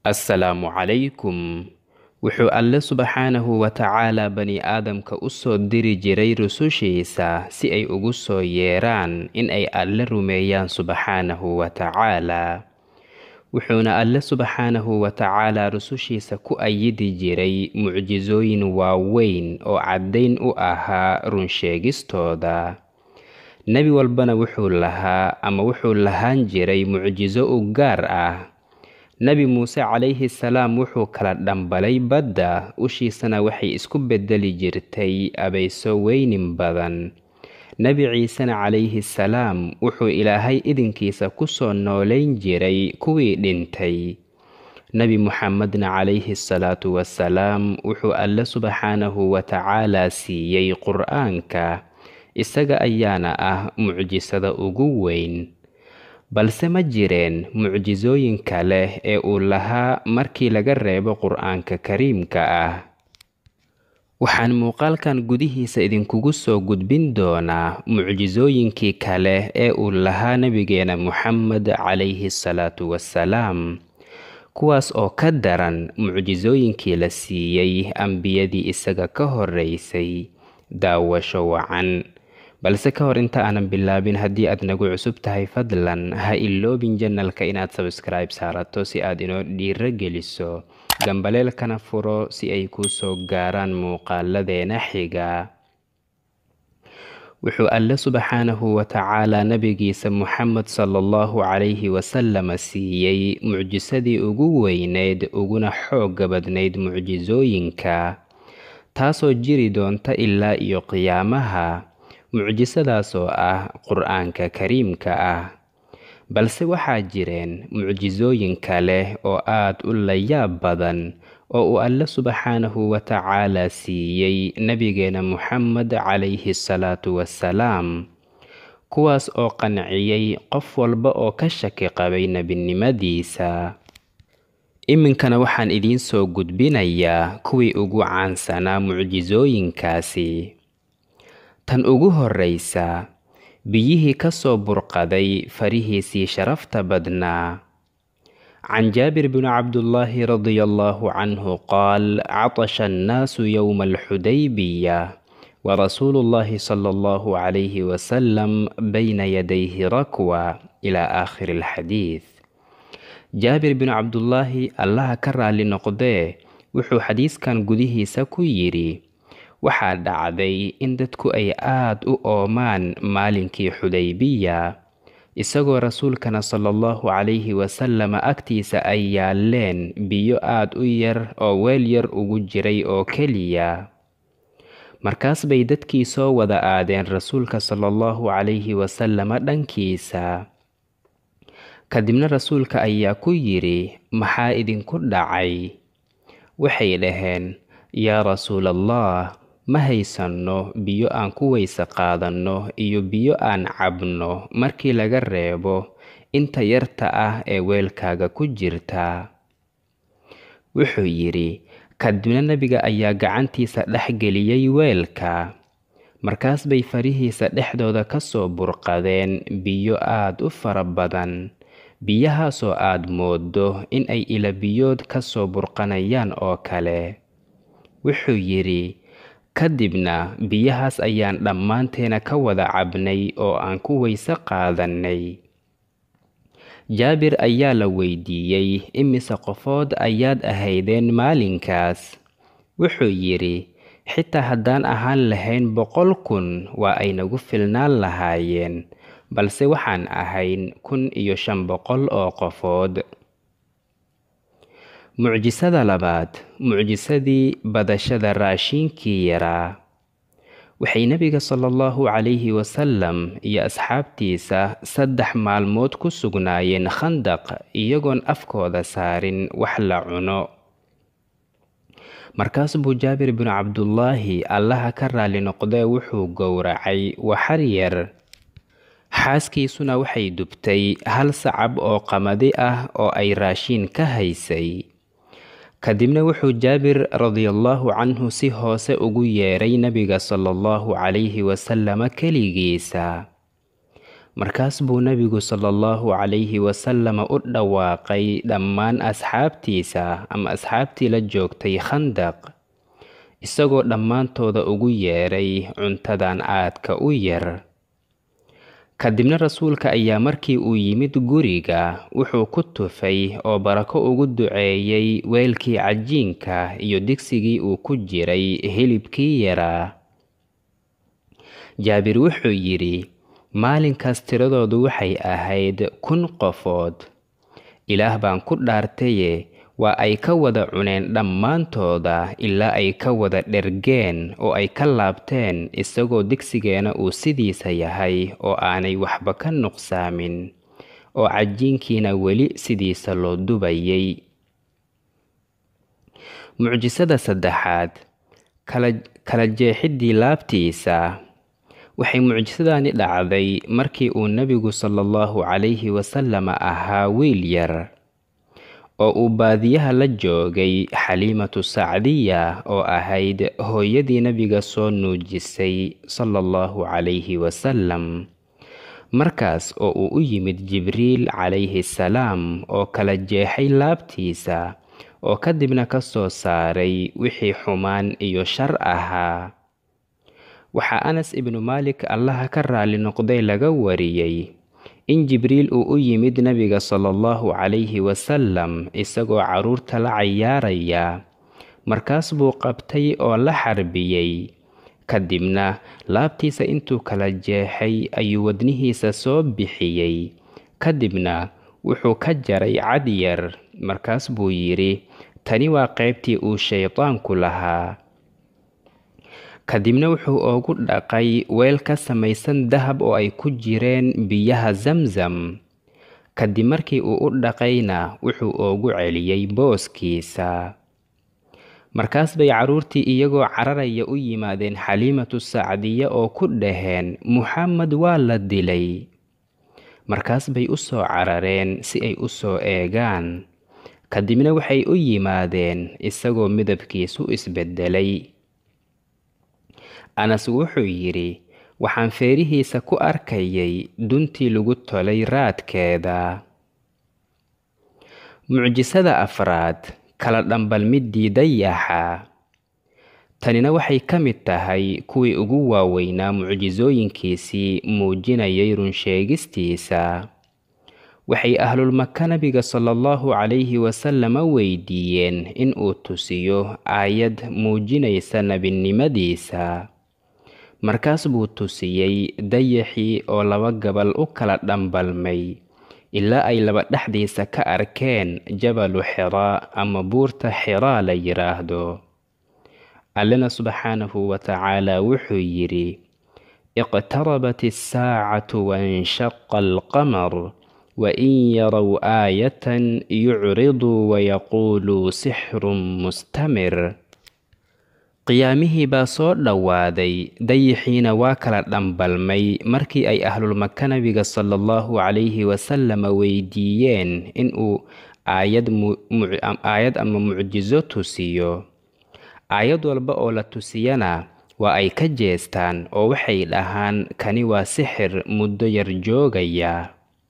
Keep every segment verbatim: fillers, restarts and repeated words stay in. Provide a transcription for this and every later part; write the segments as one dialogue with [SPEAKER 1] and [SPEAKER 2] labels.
[SPEAKER 1] assalaamu calaykum. Wuxuu Alle subxaanahu wa tacaala bani aadamka u soo diri jiray rusushiisa si ay ugu soo yeeraan in ay Alle rumeeyaan subxaanahu wa tacaala. Wuxuuna Alle subxaanahu wa tacaala rusushiisa ku ayidi jiray mucjizooyin waaweyn oo caddayn u ahaa runsheegistooda. Nebi walbana wuxuu lahaa ama wuxuu lahaan jiray mucjizo u gaar ah. Nebi Muuse calayhi salaam wuxuu kala dhambalay badda, ushiisana waxay isku beddeli jirtay abayso weynin badan. Nebi Ciisena calayhi salaam wuxuu Ilaahay idinkiisa ku soo noolayn jiray kuwii dhintay. Nebi Muxammedna calayhi salaatu wassalaam wuxuu Alle subxaanahu wa tacaala siiyey Qur'aanka, isaga ayaana ah mucjisada ugu weyn. Balse ma jireen mucjizooyin kale ee uu lahaa markii laga reebo Qur'aanka Kariimka ah. Waxaan muuqaalkan gudihiisa idinkugu soo gudbin doonaa mucjizooyinkii kale ee uu lahaa Nabigeena Muxammed calayhi salaatu wassalaam, kuwaas oo ka daran mucjizooyinkii la siiyey ambiyadii isaga ka horreysay. Daawasho wacan. Balse ka hor inta aanan bilaabin, haddii aad nagu cusub tahay fadlan ha iloobin channelka inaad subscribe saarato si aad inoo dhiiro geliso, gambaleelkana furo si ay kuu soo gaaraan muuqaaladeena xiga. Wuxuu Alle subxaanahu wa tacaala nabigiisa Muxammed sallallahu calayhi wasallam siiyey mucjisadii ugu weyneyd uguna xoogga badnayd mucjizooyinka, taasoo jiri doonta ilaa iyo qiyaamaha. Mucjisadaas oo ah Qur'aanka Kariimka ah. Balse waxaa jireen mucjizooyin kale oo aad u layaab badan oo uu Alle subxaanahu wa tacaala siiyey Nabigeena Muxammed calayhi salaatu wassalaam, kuwaas oo qanciyey qof walba oo ka shaki qabay nebinimadiisa. Iminkana waxaan idiin soo gudbinayaa kuwii ugu caansanaa mucjizooyinkaasi. Tan ugu horreysa, biyihii ka soo burqaday farihiisii sharafta badnaa. Can Jaabir bin Cabdullaahi radiyallaahu canhu qaal: catasha annaasu yowma alxudaybiya wa rasuulullaahi sallallahu calayhi wasallam bayna yadayhi rakwa ilaa aakhiri alxadiid. Jaabir bin Cabdullaahi, Allaha ka raali noqdee, wuxuu xadiiskan gudihiisa ku yidhi: waxaa dhacday in dadku ay aad u oomaan maalinkii Xudaybiya, isagoo rasuulkana sallallahu calayhi wasallam agtiisa ay yaaleen biyo aad u yar oo weel yar ugu jiray oo keliya. Markaas bay dadkii soo wada aadeen rasuulka sallallahu calayhi wasallam dhankiisa. Kadibna rasuulka ayaa ku yidhi: maxaa idinku dhacay? Waxay dhaheen: yaa rasuulallah, ma haysanno biyo aan ku weyse qaadanno iyo biyo aan cabno markii laga reebo inta yarta ah ee weelkaaga ku jirta. Wuxuu yidhi, kadibna nebiga ayaa gacantiisa dhex geliyey weelka. Markaas bay farihiisa dhexdooda ka soo burqadeen biyo aad u fara badan, biyahaasoo aad mooddo in ay ila biyood ka soo burqanayaan oo kale. Wuxuu yidhi, kadibna biyahaas ayaan dhammaanteena ka wada cabnay oo aan ku weyse qaadannay. Jaabir ayaa la weydiiyey, imise qofood ayaad ahaydeen maalinkaas? Wuxuu yidhi, xitaa haddaan ahaan lahayn boqol kun waa ay nagu filnaan lahaayeen, balse waxaan ahayn kun iyo shan boqol oo qofood. Mucjisada labaad, mucjisadii badashada raashinkii yaraa. Waxay Nabiga sallallahu calayhi wasallam iyo asxaabtiisa saddex maalmood ku sugnaayeen khandaq iyagoon afkooda saarin wax la cuno. Markaas buu Jaabir bin Cabdullaahi, Allaha ka raali noqdee, wuxuu gowracay waxar yar. Xaaskiisuna waxay dubtay hal sacab oo qamadi ah oo ay raashin ka haysay. Kadibna wuxuu Jaabir radiyallaahu canhu si hoose ugu yeeray Nabiga sallallahu calayhi wasallam keligiisa. markaas buu nabigu sallallahu calayhi wasallam u dhawaaqay dhammaan asxaabtiisa ama asxaabtii la joogtay khandaq, isagoo dhammaantooda ugu yeeray cuntadan aadka u yar. kadibna rasuulka ayaa markii uu yimid guriga wuxuu ku tufay oo barako ugu duceeyey weelkii cajiinka iyo digsigii uu ku jiray hilibkii yaraa. jaabir wuxuu yidhi, maalinkaas tiradoodu waxay ahayd kun qofood. ilaah baan ku dhaartaye waa ay ka wada cuneen dhammaantooda ilaa ay ka wada dhergeen oo ay ka laabteen, isagoo digsigeena uu sidiisa yahay oo aanay waxba ka nuqsaamin, oo cajiinkiina weli sidiisa loo dubayay. mucjisada saddexaad, kala kala jeexidii laabtiisa. waxay mucjisadani dhacday markii uu nabigu sallallahu calayhi wasallam ahaa wiil yar oo uu baadiyaha la joogay xaliimatu sacdiya oo ahayd hooyadii nabiga soo nuujisay sallallahu calayhi wasallam. markaas oo uu u yimid jibriil calayhi salaam oo kala jeexay laabtiisa oo kadibna ka soo saaray wixii xumaan iyo shar ahaa. waxaa anas ibnu maalik allaha ka raali noqday laga wariyey in jibriil uu u yimid nabiga sallallahu calayhi wasallam isagoo carruurta la cayaaraya. markaas buu qabtay oo la xarbiyey, kadibna laabtiisa intuu kala jeexay ayuu wadnihiisa soo bixiyey, kadibna wuxuu ka jaray cad yar. markaas buu yidhi, tani waa qaybtii uu shaydaanku lahaa. kadibna wuxuu ugu dhaqay weel ka samaysan dahab oo ay ku jireen biyaha zamzam. kadib markii uu u dhaqayna wuxuu ugu celiyey booskiisa. markaas bay carruurtii iyagoo cararaya u yimaadeen xaliimatu sacdiya oo ku dhaheen, muxamed waa la dilay. markaas bay u soo carareen si ay u soo eegaan. kadibna waxay u yimaadeen isagoo midabkiisu isbedelay. anas wuxuu yidhi, waxaan feerihiisa ku arkayay duntii lagu tolay raadkeeda. mucjisada afraad, kala dhambalmidii dayaxa. tanina waxay ka mid tahay kuwii ugu waaweynaa mucjisooyinkiisii muujinayay runsheegistiisa. waxay ahlulmaka nabiga sallallahu calayhi wasallam weydiiyeen in uu tusiyo aayad muujinaysa nebinimadiisa. markaas buu tusiyey dayaxii oo laba gabal u kala dhambalmay ilaa ay laba dhexdiisa ka arkeen jabalu xiraa ama buurta xiraa la yidhaahdo. allena subxaanahu wa tacaala wuxuu yidhi, iqtarabat isaacatu wanshaqa alqamar wain yarow aayatan yucriduu wayaquuluu sixrun mustamir. qiyaamihii baa soo dhowaaday, dayixiina waa kala dhambalmay markii ay ahlulmaka nabiga sallallahu calayhi wasallam weydiiyeen in uu aayad aayad ama mucjiso tusiyo. aayad walba oo la tusiyana waa ay ka jeestaan oo waxay dhahaan, kani waa sixir muddo yar joogaya.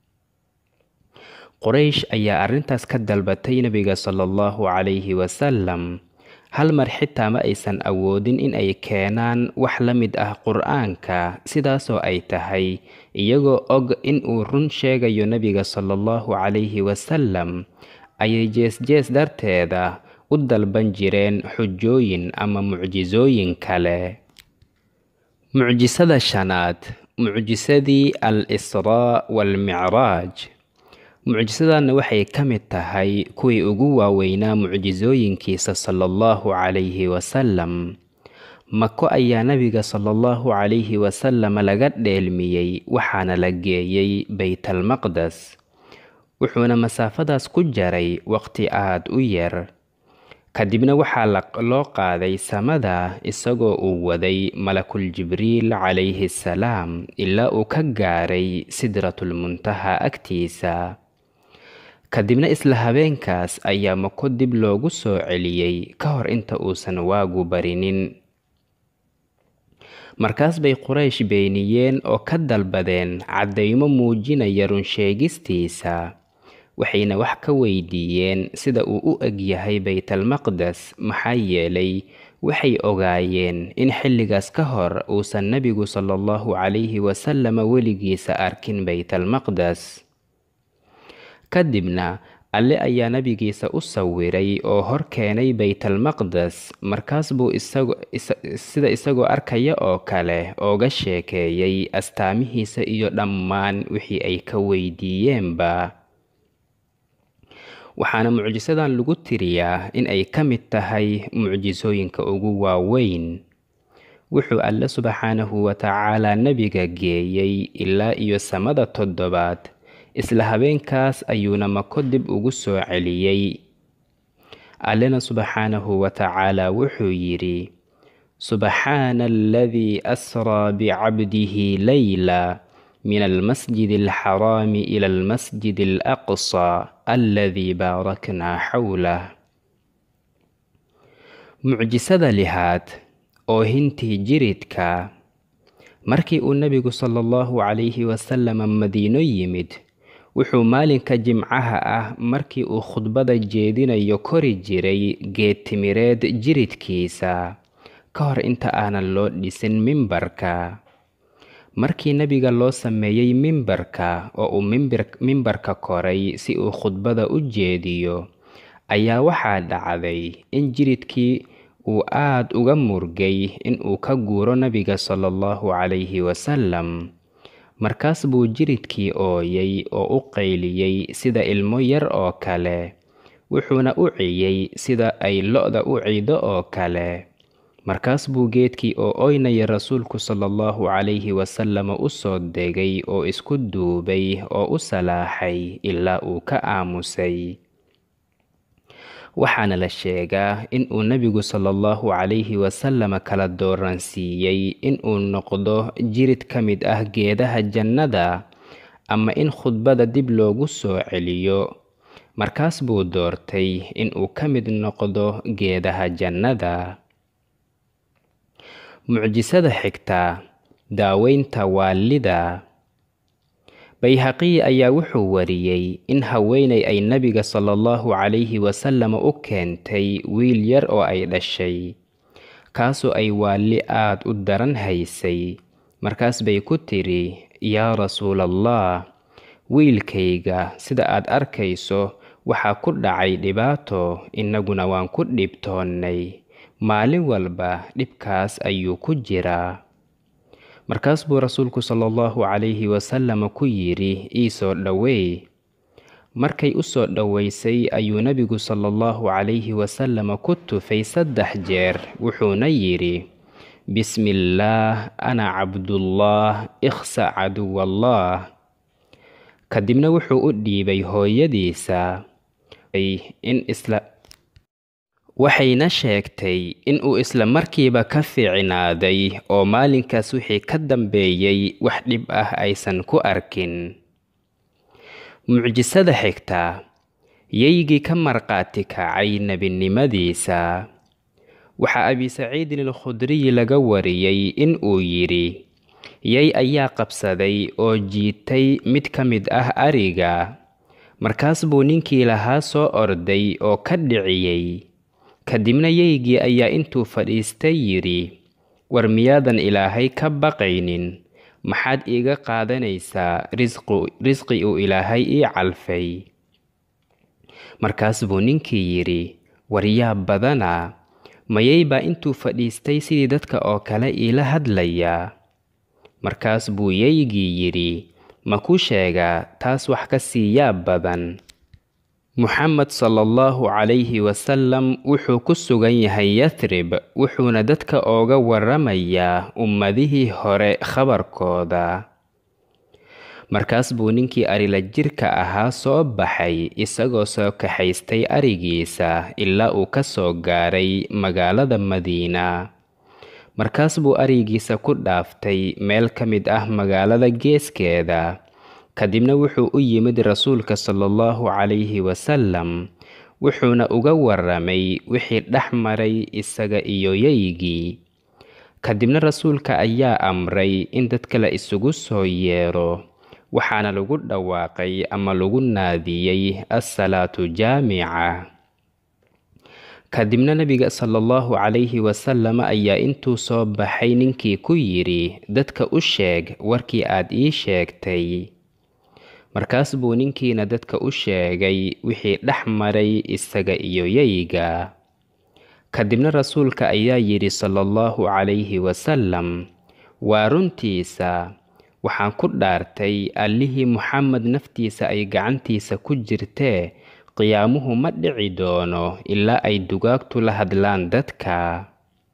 [SPEAKER 1] quraysh ayaa arrintaas ka dalbatay nabiga sallallahu calayhi wasallam. hal mar xitaa ma aysan awoodin in ay keenaan wax la mid ah qur'aanka, sidaasoo ay tahay iyagoo og in uu run sheegayo nabiga sallallahu calayhi wasallam ayay jees-jees darteeda u dalban jireen xujooyin ama mucjisooyin kale. mucjisada shanaad, mucjisadii al-israa wal-micraaj. mucjisadanna waxay ka mid tahay kuwii ugu waaweynaa mucjisooyinkiisa sallallahu calayhi wasallam. mako ayaa nabiga sallallahu calayhi wasallam laga dheelmiyey waxaana la geeyey baytalmaqdes, wuxuuna masaafadaas ku jaray waqti aad u yar. kadibna waxaa loo qaaday samada isagoo uu waday malakul jibriil calayhi salaam ilaa uu ka gaaray sidratulmuntaha agtiisa. kadibna isla habeenkaas ayaa mako dib loogu soo celiyey ka hor inta uusan waagu barinin. markaas bay Quraysh beeniyeen oo ka dalbadeen caddaymo muujinaya run sheegistiisa, waxayna wax ka weydiiyeen sida uu u eg yahay Baytalmaqdes maxaa yeelay waxay ogaayeen in xilligaas ka hor uusan nebigu sallallahu calayhi wasallam weligiisa arkin Baytalmaqdes. kadibna alle ayaa nabigiisa u sawiray oo hor keenay Baytalmaqdes, markaas buu isagu sida isagoo arkaya oo kale ooga sheekeeyay astaamihiisa iyo dhammaan wixii ay ka weydiiyeenba. waxaana mucjisadan lagu tiriyaa in ay ka mid tahay mucjisooyinka ugu waaweyn. wuxuu alle subxaanahu wa tacaala nabiga geeyey ilaa iyo samada toddobaad, isla habeenkaas ayuuna mako dib ugu soo celiyey. allena subxaanahu wa tacaala wuxuu yidhi: subxaana aladii asraa bicabdihi layla min almasjidi alxaraami ila almasjidi alaqsa alladii baaraknaa xawlah. mucjisada lixaad, oohintii jiridka. markii uu nebigu sallallahu calayhi wasallam madiino yimid, wuxuu maalinka jimcaha ah markii uu khudbada jeedinayo kori jiray geed timireed jiridkiisa ka hor inta aanan loo dhisin mimbarka. markii nebiga loo sameeyey mimbarka oo uu mimbarka koray si uu khudbada u jeediyo, ayaa waxaa dhacday in jiridkii uu aad uga murgay in uu ka guuro nebiga sallallahu calayhi wasallam. markaas buu jiridkii ooyay oo u qayliyey sida ilmo yar oo kale, wuxuuna u ciyey sida ay lo'da u ciido oo kale. markaas buu geedkii oo ooynaya rasuulku sallallahu calayhi wasallam u soo degay oo isku duubay oo u salaaxay ilaa uu ka aamusay. waxaana la sheegaa in uu nebigu sallallahu calayhi wasallam kala dooransiiyey in uu noqdo jirid ka mid ah geedaha jannada ama in khudbada dib loogu soo celiyo. markaas buu doortay in uu ka mid noqdo geedaha jannada. mucjisada xigta, daaweynta waalida. bayhaqi ayaa wuxuu wariyey in haweeney ay nabiga sallallahu calayhi wasallam u keentay wiil yar oo ay dhashay, kaasoo ay waali aad u daran haysay. markaas bay ku tiri: yaa rasuulallah, wiilkayga sida aad arkayso waxaa ku dhacay dhibaato, innaguna waan ku dhibtoonnay, maalin walba dhibkaas ayuu ku jiraa. markaas buu rasuulku sallallahu calayhi wasallam ku yidhi: ii soo dhoweey. markay u soo dhowaysay ayuu nebigu sallallahu calayhi wasallam ku tufay saddex jeer, wuxuuna yidhi: bismillaah, ana cabdullah, ikhsa caduwallah. kadibna wuxuu u dhiibay hooyadiisa in isla waxayna sheegtay in uu isla markiiba ka fiicnaaday oo maalinkaas wixii ka dambeeyey wax dhib ah aysan ku arkin. mucjisada xigta, yaygii ka marqaati kacay nebinimadiisa. waxaa abi saciidin alkhudriyi laga wariyey in uu yidhi: yay ayaa qabsaday oo jiitay mid ka mid ah ariga. markaas buu ninkii lahaa soo orday oo ka dhiciyey. kadibna yaygii ayaa intuu fadhiistay yidhi: war miyaadan ilaahay ka baqaynin? maxaad iiga qaadanaysaa risqi uu ilaahay ii calfay? markaas buu ninkii yidhi: war yaa badana, mayay baa intuu fadhiistay sidii dadka oo kale iila hadlayaa? markaas buu yaygii yidhi: ma ku sheegaa taas wax ka sii yaab badan? muxamed sallallahu calayhi wasallam wuxuu ku sugan yahay yathrib, wuxuuna dadka ooga warramayaa ummadihii hore khabarkooda. markaas buu ninkii arila jirka ahaa soo baxay isagoo soo kaxaystay arigiisa ilaa uu ka soo gaaray magaalada madiina. markaas buu arigiisa ku dhaaftay meel ka mid ah magaalada geeskeeda. kadibna wuxuu u yimid rasuulka sallallahu calayhi wasallam, wuxuuna uga warramay wixii dhex maray isaga iyo yaygii. kadibna rasuulka ayaa amray in dadka la isugu soo yeero, waxaana lagu dhawaaqay ama lagu naadiyey as-salaatu jaamica. kadibna nabiga sallallahu calayhi wasallam ayaa intuu soo baxay ninkii ku yidhi, dadka u sheeg warkii aad ii sheegtay. markaas buu ninkiina dadka u sheegay wixii dhex maray isaga iyo yayga. kadibna rasuulka ayaa yidhi sallallahu calayhi wasallam, waa runtiisa, waxaan ku dhaartay allihii Muxamed naftiisa ay gacantiisa ku jirtee, qiyaamuhu ma dhici doono ilaa ay dugaagtu la hadlaan dadka.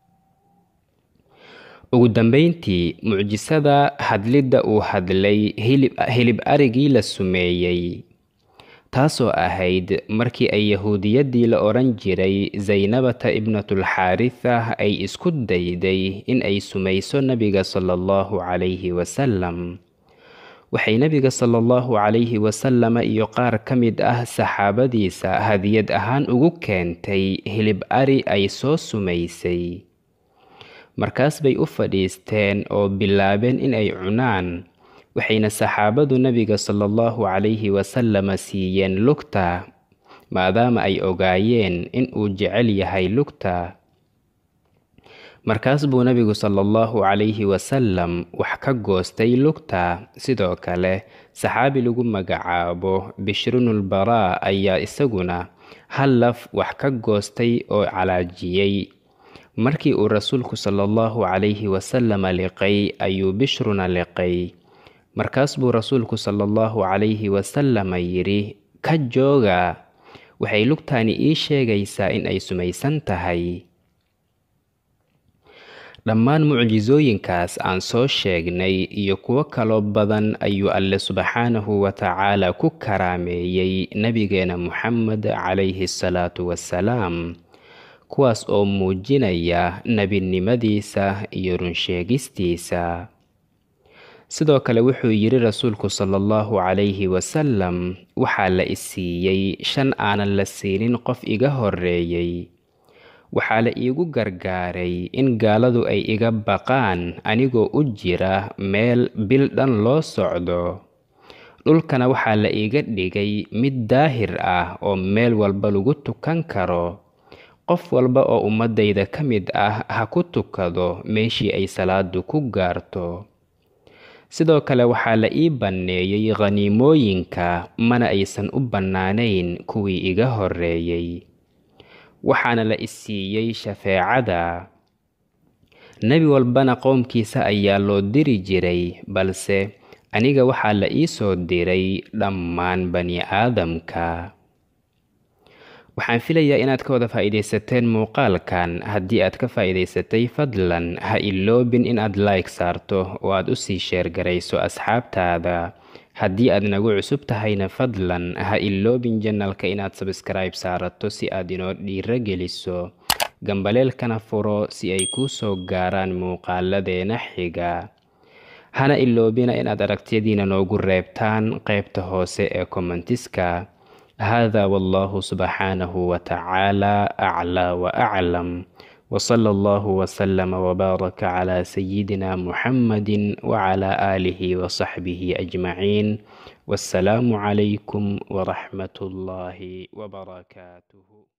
[SPEAKER 1] ugu dambayntii, mucjisada hadlidda uu hadlay hilib, hilib arigii la sumeeyey, taasoo ahayd markii ay yahuudiyaddii la odhan jiray zaynabata ibnatulxaaritha ay isku dayday in ay sumayso nabiga sallallahu calayhi wasallam. waxay nabiga sallallahu calayhi wasallam iyo qaar ka mid ah saxaabadiisa hadiyad ahaan ugu keentay hilib ari ay soo sumaysay. markaas bay u fadhiisteen oo bilaabeen in ay cunaan, waxayna saxaabadu nabiga sallallahu calayhi wasallam siiyeen lugta, maadaama ay ogaayeen in uu jecel yahay lugta. markaas buu nabigu sallallahu calayhi wasallam wax ka goostay lugta. sidoo kale saxaabi lagu magacaabo bishrunulbaraa ayaa isaguna hal laf wax ka goostay oo calaajiyey. markii uu rasuulku sallallahu calayhi wasallam liqay ayuu bishruna liqay. markaas buu rasuulku sallallahu calayhi wasallam yidhi, ka jooga, waxay lugtaani ii sheegaysaa in ay sumaysan tahay. dhammaan mucjisooyinkaas aan soo sheegnay iyo kuwo kaloo badan ayuu alle subxaanahu wa tacaala ku karaameeyey nabigeena Muxamed calayhi salaatu wassalaam, kuwaas oo muujinaya nebinimadiisa iyo runsheegistiisa. sidoo kale wuxuu yidhi rasuulku sallallahu calayhi wasallam, waxaa la isiiyey shan aanan la siinin qof iga horreeyey. waxaa la iigu gargaaray in gaaladu ay iga baqaan anigoo u jira meel bil dhan loo socdo. dhulkana waxaa la iiga dhigay mid daahir ah oo meel walba lagu tukan karo. qof walba oo ummadayda ka mid ah ha ku tukado meeshii ay salaadu ku gaarto. sidoo kale waxaa la ii banneeyey khaniimooyinka, mana aysan u bannaanayn kuwii iga horreeyey. waxaana la isiiyey shafeecada. nebi walbana qoomkiisa ayaa loo diri jiray, balse aniga waxaa la ii soo diray dhammaan bani aadamka. waxaan filayaa inaad ka wada faa'iidaysateen muuqaalkan. haddii aad ka faa'iidaysatay, fadlan ha iloobin inaad like saarto oo aad u sii sheer garayso asxaabtaada. haddii aad nagu cusub tahayna, fadlan ha iloobin janalka inaad subscribe saarato si aad inoo dhiiro geliso, gambaleelkana furo si ay kuu soo gaaraan muuqaaladeena xiga. hana iloobina inaad aragtiyadiina noogu reebtaan qaybta hoose ee commentiska. هذا والله سبحانه وتعالى أعلى وأعلم، وصلى الله وسلم وبارك على سيدنا محمد وعلى آله وصحبه أجمعين، والسلام عليكم ورحمة الله وبركاته.